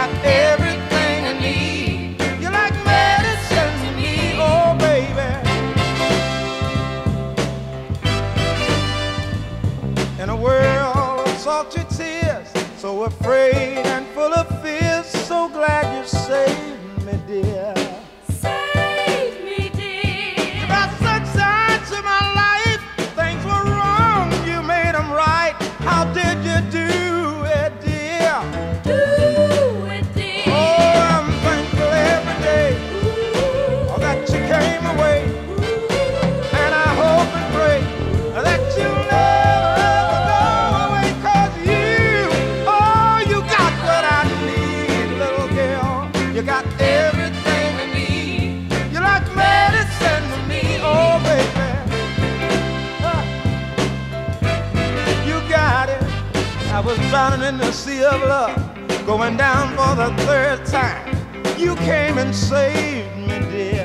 got everything I need. You're like medicine to me, oh baby. In a world of salty tears, so afraid and full of fears, so glad you saved me, dear. Save me, dear. You brought sunshine to my life. Things were wrong, you made them right. How did you do it, dear? Do it, dear. Oh, I'm thankful every day that you came away. And I hope and pray that you'll never ever go away. 'Cause you, oh, you got what I need, little girl. You got everything I need. You're like medicine to me, oh baby. You got it. I was drowning in the sea of love, going down for the third time. You came and saved me, dear.